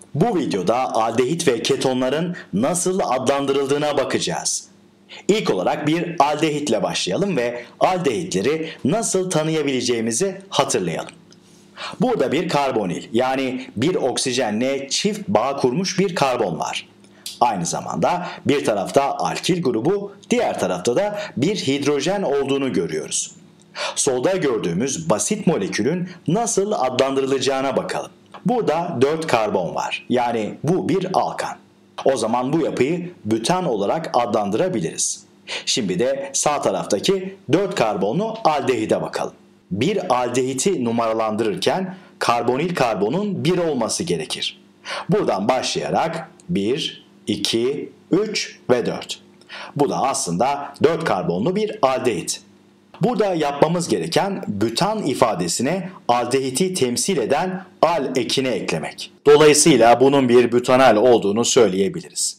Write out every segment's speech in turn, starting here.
Bu videoda aldehit ve ketonların nasıl adlandırıldığına bakacağız. İlk olarak bir aldehitle başlayalım ve aldehitleri nasıl tanıyabileceğimizi hatırlayalım. Burada bir karbonil yani bir oksijenle çift bağ kurmuş bir karbon var. Aynı zamanda bir tarafta alkil grubu, diğer tarafta da bir hidrojen olduğunu görüyoruz. Solda gördüğümüz basit molekülün nasıl adlandırılacağına bakalım. Burada 4 karbon var. Yani bu bir alkan. O zaman bu yapıyı bütan olarak adlandırabiliriz. Şimdi de sağ taraftaki 4 karbonlu aldehide bakalım. Bir aldehiti numaralandırırken karbonil karbonun 1 olması gerekir. Buradan başlayarak 1, 2, 3 ve 4. Bu da aslında 4 karbonlu bir aldehit. Burada yapmamız gereken bütan ifadesine aldehiti temsil eden al ekini eklemek. Dolayısıyla bunun bir bütanal olduğunu söyleyebiliriz.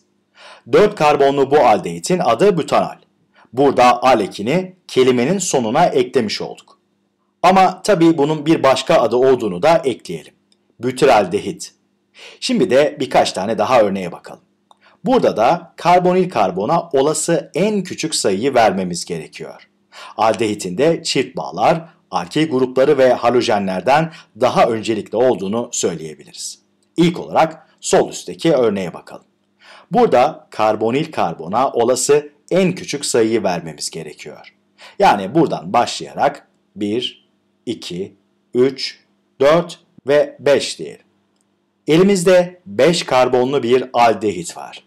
4 karbonlu bu aldehitin adı bütanal. Burada al ekini kelimenin sonuna eklemiş olduk. Ama tabii bunun bir başka adı olduğunu da ekleyelim. Bütüraldehit. Şimdi de birkaç tane daha örneğe bakalım. Burada da karbonil karbona olası en küçük sayıyı vermemiz gerekiyor. Aldehitinde çift bağlar, alkil grupları ve halojenlerden daha öncelikli olduğunu söyleyebiliriz. İlk olarak sol üstteki örneğe bakalım. Burada karbonil karbona olası en küçük sayıyı vermemiz gerekiyor. Yani buradan başlayarak 1, 2, 3, 4 ve 5 diyelim. Elimizde 5 karbonlu bir aldehit var.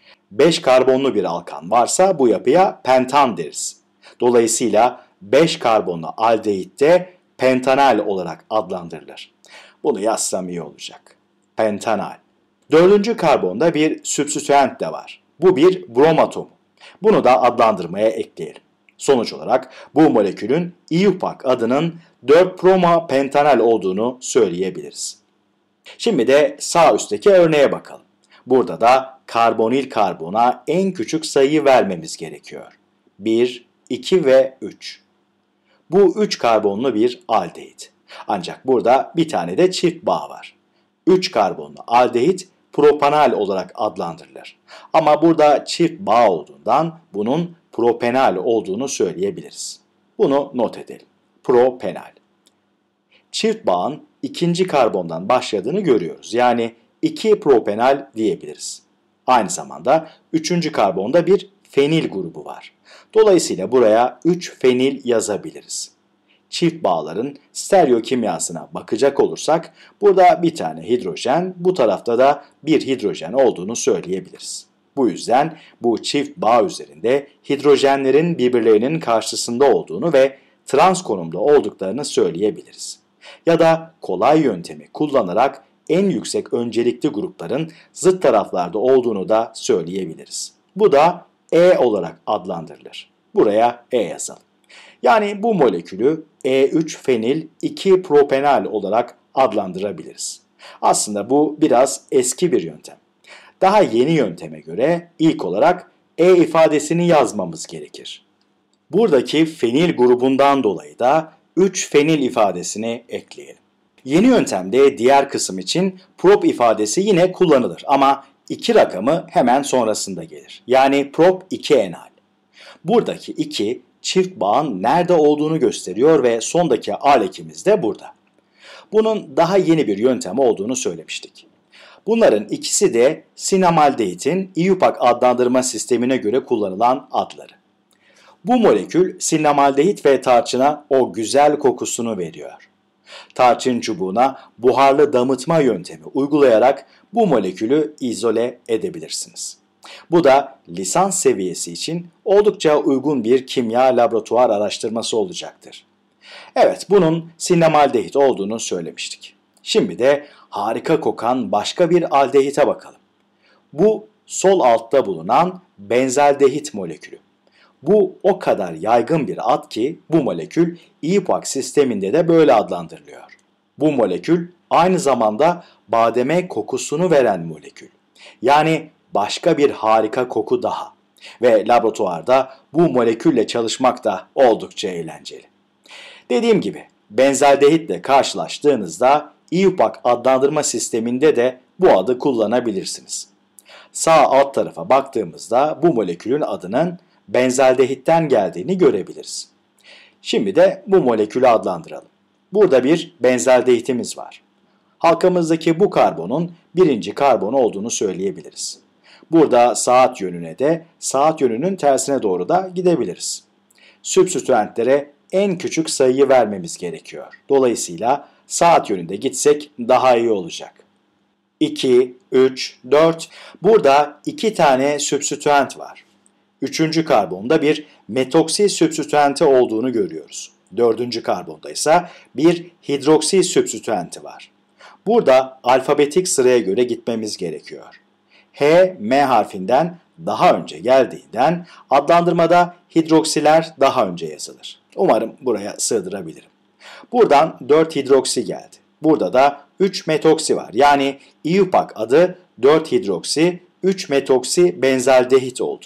5 karbonlu bir alkan varsa bu yapıya pentan deriz. Dolayısıyla 5 karbonlu aldehit de pentanal olarak adlandırılır. Bunu yazsam iyi olacak. Pentanal. Dördüncü karbonda bir sübstitüent de var. Bu bir brom atomu. Bunu da adlandırmaya ekleyelim. Sonuç olarak bu molekülün IUPAC adının 4-broma pentanal olduğunu söyleyebiliriz. Şimdi de sağ üstteki örneğe bakalım. Burada da karbonil karbona en küçük sayıyı vermemiz gerekiyor. 1, 2 ve 3. Bu 3 karbonlu bir aldehit. Ancak burada bir tane de çift bağ var. 3 karbonlu aldehit propanal olarak adlandırılır. Ama burada çift bağ olduğundan bunun propenal olduğunu söyleyebiliriz. Bunu not edelim. Propenal. Çift bağın ikinci karbondan başladığını görüyoruz. Yani 2 propenal diyebiliriz. Aynı zamanda 3. karbonda bir fenil grubu var. Dolayısıyla buraya 3 fenil yazabiliriz. Çift bağların stereokimyasına bakacak olursak burada bir tane hidrojen, bu tarafta da bir hidrojen olduğunu söyleyebiliriz. Bu yüzden bu çift bağ üzerinde hidrojenlerin birbirlerinin karşısında olduğunu ve trans konumda olduklarını söyleyebiliriz. Ya da kolay yöntemi kullanarak en yüksek öncelikli grupların zıt taraflarda olduğunu da söyleyebiliriz. Bu da E olarak adlandırılır. Buraya E yazalım. Yani bu molekülü E3-fenil 2-propenal olarak adlandırabiliriz. Aslında bu biraz eski bir yöntem. Daha yeni yönteme göre ilk olarak E ifadesini yazmamız gerekir. Buradaki fenil grubundan dolayı da 3-fenil ifadesini ekleyelim. Yeni yöntemde diğer kısım için prop ifadesi yine kullanılır ama 2 rakamı hemen sonrasında gelir. Yani prop 2-enal. Buradaki 2 çift bağın nerede olduğunu gösteriyor ve sondaki al ekimiz de burada. Bunun daha yeni bir yöntem olduğunu söylemiştik. Bunların ikisi de sinamaldehit'in IUPAC adlandırma sistemine göre kullanılan adları. Bu molekül sinamaldehit ve tarçına o güzel kokusunu veriyor. Tarçın çubuğuna buharlı damıtma yöntemi uygulayarak bu molekülü izole edebilirsiniz. Bu da lisans seviyesi için oldukça uygun bir kimya laboratuvar araştırması olacaktır. Evet, bunun sinamaldehit olduğunu söylemiştik. Şimdi de harika kokan başka bir aldehite bakalım. Bu sol altta bulunan benzaldehit molekülü. Bu o kadar yaygın bir ad ki bu molekül IUPAC sisteminde de böyle adlandırılıyor. Bu molekül aynı zamanda bademe kokusunu veren molekül. Yani başka bir harika koku daha. Ve laboratuvarda bu molekülle çalışmak da oldukça eğlenceli. Dediğim gibi benzaldehitle karşılaştığınızda IUPAC adlandırma sisteminde de bu adı kullanabilirsiniz. Sağ alt tarafa baktığımızda bu molekülün adının benzaldehitten geldiğini görebiliriz. Şimdi de bu molekülü adlandıralım. Burada bir benzaldehitimiz var. Halkamızdaki bu karbonun birinci karbon olduğunu söyleyebiliriz. Burada saat yönüne de saat yönünün tersine doğru da gidebiliriz. Sübstitüentlere en küçük sayıyı vermemiz gerekiyor. Dolayısıyla saat yönünde gitsek daha iyi olacak. 2, 3, 4. Burada 2 tane sübstitüent var. Üçüncü karbonda bir metoksil sübstitüenti olduğunu görüyoruz. Dördüncü karbonda ise bir hidroksil sübstitüenti var. Burada alfabetik sıraya göre gitmemiz gerekiyor. H, M harfinden daha önce geldiğinden adlandırmada hidroksiler daha önce yazılır. Umarım buraya sığdırabilirim. Buradan 4 hidroksi geldi. Burada da 3 metoksi var. Yani IUPAC adı 4 hidroksi, 3 metoksi benzaldehit oldu.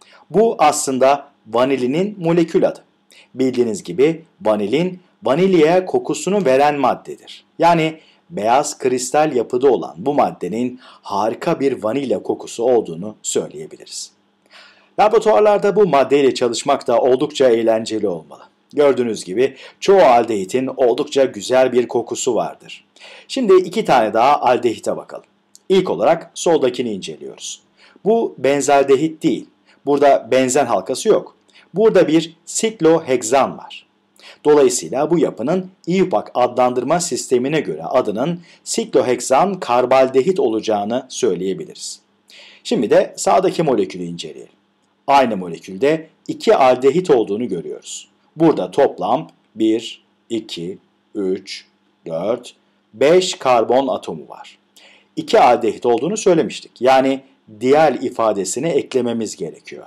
Bu aslında vanilinin molekül adı. Bildiğiniz gibi vanilin vanilyaya kokusunu veren maddedir. Yani beyaz kristal yapıda olan bu maddenin harika bir vanilya kokusu olduğunu söyleyebiliriz. Laboratuvarlarda bu maddeyle çalışmak da oldukça eğlenceli olmalı. Gördüğünüz gibi çoğu aldehitin oldukça güzel bir kokusu vardır. Şimdi 2 tane daha aldehite bakalım. İlk olarak soldakini inceliyoruz. Bu benzaldehit değil. Burada benzen halkası yok. Burada bir sikloheksan var. Dolayısıyla bu yapının IUPAC adlandırma sistemine göre adının sikloheksan karbaldehit olacağını söyleyebiliriz. Şimdi de sağdaki molekülü inceleyelim. Aynı molekülde 2 aldehit olduğunu görüyoruz. Burada toplam 1, 2, 3, 4, 5 karbon atomu var. 2 aldehit olduğunu söylemiştik. Yani dial ifadesini eklememiz gerekiyor.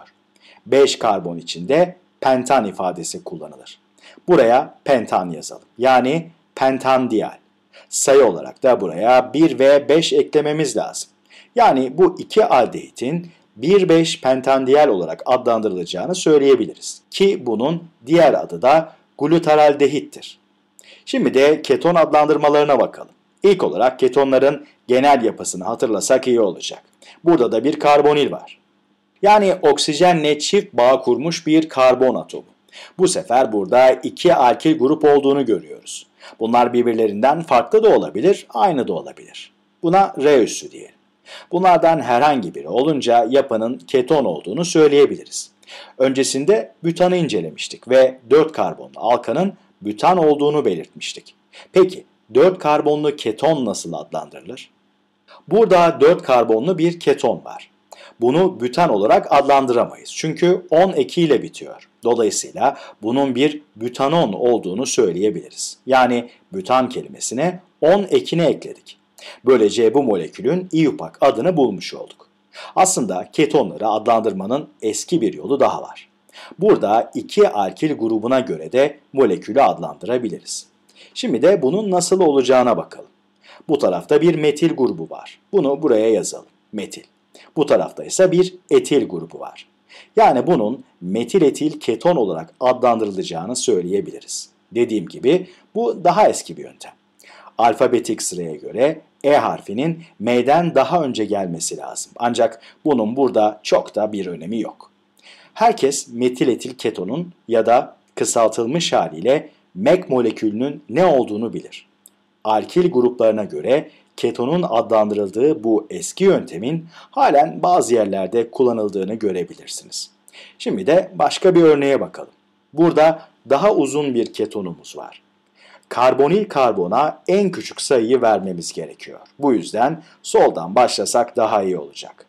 5 karbon içinde pentan ifadesi kullanılır. Buraya pentan yazalım. Yani pentandial. Sayı olarak da buraya 1 ve 5 eklememiz lazım. Yani bu 2 aldehitin 1,5 pentandial olarak adlandırılacağını söyleyebiliriz. Ki bunun diğer adı da glutaraldehittir. Şimdi de keton adlandırmalarına bakalım. İlk olarak ketonların genel yapısını hatırlasak iyi olacak. Burada da bir karbonil var. Yani oksijenle çift bağ kurmuş bir karbon atomu. Bu sefer burada 2 alkil grup olduğunu görüyoruz. Bunlar birbirlerinden farklı da olabilir, aynı da olabilir. Buna R üssü diyelim. Bunlardan herhangi biri olunca yapının keton olduğunu söyleyebiliriz. Öncesinde bütanı incelemiştik ve 4 karbonlu alkanın bütan olduğunu belirtmiştik. Peki 4 karbonlu keton nasıl adlandırılır? Burada 4 karbonlu bir keton var. Bunu bütan olarak adlandıramayız çünkü 10 ekiyle bitiyor. Dolayısıyla bunun bir bütanon olduğunu söyleyebiliriz. Yani bütan kelimesine 10 ekini ekledik. Böylece bu molekülün IUPAC adını bulmuş olduk. Aslında ketonları adlandırmanın eski bir yolu daha var. Burada 2 alkil grubuna göre de molekülü adlandırabiliriz. Şimdi de bunun nasıl olacağına bakalım. Bu tarafta bir metil grubu var. Bunu buraya yazalım. Metil. Bu tarafta ise bir etil grubu var. Yani bunun metil etil keton olarak adlandırılacağını söyleyebiliriz. Dediğim gibi bu daha eski bir yöntem. Alfabetik sıraya göre E harfinin M'den daha önce gelmesi lazım. Ancak bunun burada çok da bir önemi yok. Herkes metil etil ketonun ya da kısaltılmış haliyle MEK molekülünün ne olduğunu bilir. Alkil gruplarına göre ketonun adlandırıldığı bu eski yöntemin halen bazı yerlerde kullanıldığını görebilirsiniz. Şimdi de başka bir örneğe bakalım. Burada daha uzun bir ketonumuz var. Karbonil karbona en küçük sayıyı vermemiz gerekiyor. Bu yüzden soldan başlasak daha iyi olacak.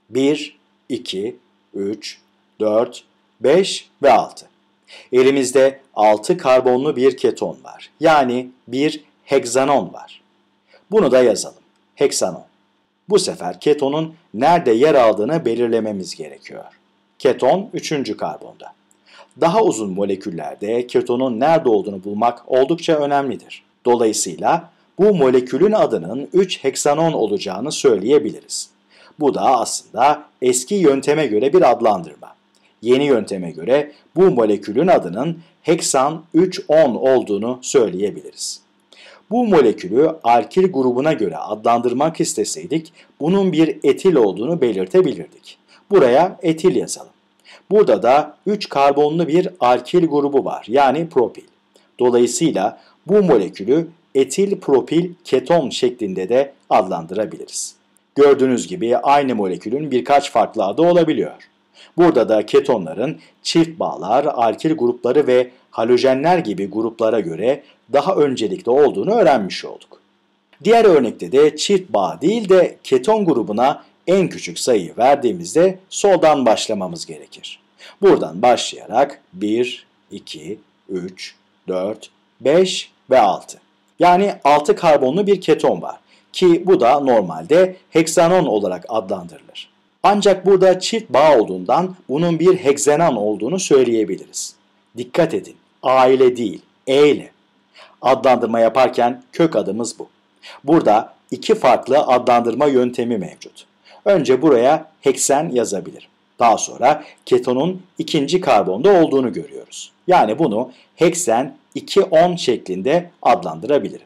1, 2, 3, 4, 5 ve 6. Elimizde 6 karbonlu bir keton var. Yani bir heksanon var. Bunu da yazalım. Heksanon. Bu sefer ketonun nerede yer aldığını belirlememiz gerekiyor. Keton 3. karbonda. Daha uzun moleküllerde ketonun nerede olduğunu bulmak oldukça önemlidir. Dolayısıyla bu molekülün adının 3 heksanon olacağını söyleyebiliriz. Bu da aslında eski yönteme göre bir adlandırma. Yeni yönteme göre bu molekülün adının heksan 3,10 olduğunu söyleyebiliriz. Bu molekülü alkil grubuna göre adlandırmak isteseydik bunun bir etil olduğunu belirtebilirdik. Buraya etil yazalım. Burada da 3 karbonlu bir alkil grubu var, yani propil. Dolayısıyla bu molekülü etil propil keton şeklinde de adlandırabiliriz. Gördüğünüz gibi aynı molekülün birkaç farklı adı olabiliyor. Burada da ketonların çift bağlar, alkil grupları ve halojenler gibi gruplara göre daha öncelikli olduğunu öğrenmiş olduk. Diğer örnekte de çift bağ değil de keton grubuna en küçük sayıyı verdiğimizde soldan başlamamız gerekir. Buradan başlayarak 1, 2, 3, 4, 5 ve 6. Yani 6 karbonlu bir keton var ki bu da normalde heksanon olarak adlandırılır. Ancak burada çift bağ olduğundan bunun bir heksenan olduğunu söyleyebiliriz. Dikkat edin, A ile değil, E ile. Adlandırma yaparken kök adımız bu. Burada iki farklı adlandırma yöntemi mevcut. Önce buraya heksen yazabilirim. Daha sonra ketonun ikinci karbonda olduğunu görüyoruz. Yani bunu heksen 2,10 şeklinde adlandırabilirim.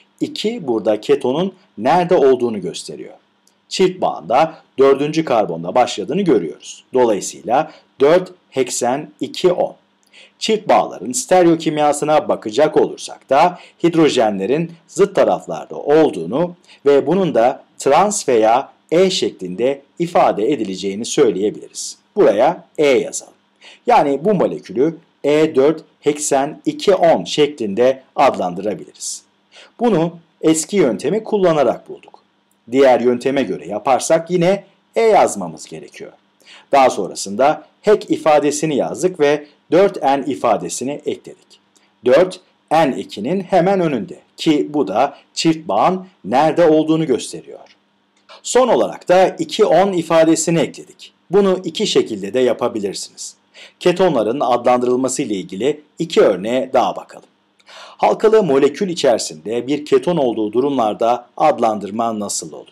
2 burada ketonun nerede olduğunu gösteriyor. Çift bağında 4. karbonda başladığını görüyoruz. Dolayısıyla 4 heksen 2,10. Çift bağların stereokimyasına bakacak olursak da hidrojenlerin zıt taraflarda olduğunu ve bunun da trans veya E şeklinde ifade edileceğini söyleyebiliriz. Buraya E yazalım. Yani bu molekülü E4 heksen 2,10 şeklinde adlandırabiliriz. Bunu eski yöntemi kullanarak bulduk. Diğer yönteme göre yaparsak yine E yazmamız gerekiyor. Daha sonrasında hek ifadesini yazdık ve 4N ifadesini ekledik. 4, N2'nin hemen önünde ki bu da çift bağın nerede olduğunu gösteriyor. Son olarak da 2,10 ifadesini ekledik. Bunu iki şekilde de yapabilirsiniz. Ketonların adlandırılması ile ilgili iki örneğe daha bakalım. Halkalı molekül içerisinde bir keton olduğu durumlarda adlandırma nasıl olur?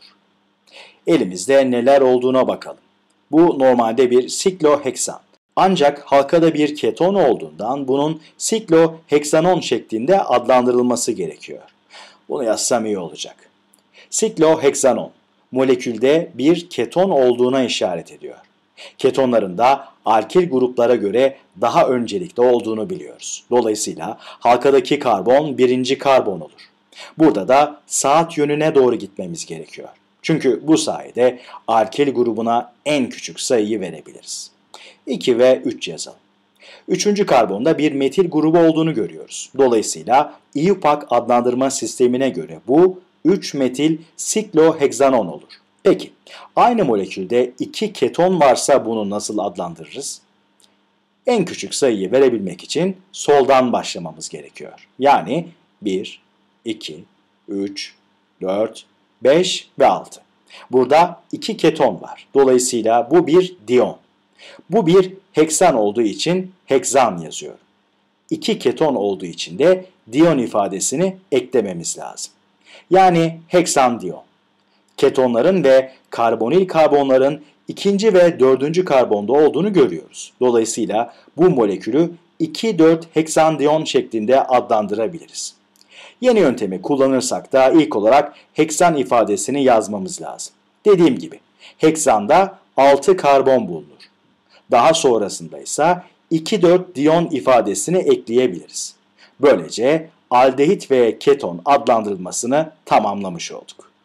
Elimizde neler olduğuna bakalım. Bu normalde bir sikloheksan. Ancak halkada bir keton olduğundan bunun sikloheksanon şeklinde adlandırılması gerekiyor. Bunu yazsam iyi olacak. Sikloheksanon, molekülde bir keton olduğuna işaret ediyor. Ketonların da alkil gruplara göre daha öncelikli olduğunu biliyoruz. Dolayısıyla halkadaki karbon birinci karbon olur. Burada da saat yönüne doğru gitmemiz gerekiyor. Çünkü bu sayede alkil grubuna en küçük sayıyı verebiliriz. 2 ve 3 yazalım. Üçüncü karbonda bir metil grubu olduğunu görüyoruz. Dolayısıyla IUPAC adlandırma sistemine göre bu 3 metil sikloheksanon olur. Peki, aynı molekülde 2 keton varsa bunu nasıl adlandırırız? En küçük sayıyı verebilmek için soldan başlamamız gerekiyor. Yani 1, 2, 3, 4, 5 ve 6. Burada 2 keton var. Dolayısıyla bu bir diyon. Bu bir heksan olduğu için heksan yazıyorum. 2 keton olduğu için de diyon ifadesini eklememiz lazım. Yani heksan diyon. Ketonların ve karbonil karbonların ikinci ve dördüncü karbonda olduğunu görüyoruz. Dolayısıyla bu molekülü 2,4 heksandiyon şeklinde adlandırabiliriz. Yeni yöntemi kullanırsak da ilk olarak heksan ifadesini yazmamız lazım. Dediğim gibi heksanda 6 karbon bulunur. Daha sonrasında ise 2,4 diyon ifadesini ekleyebiliriz. Böylece aldehit ve keton adlandırılmasını tamamlamış olduk.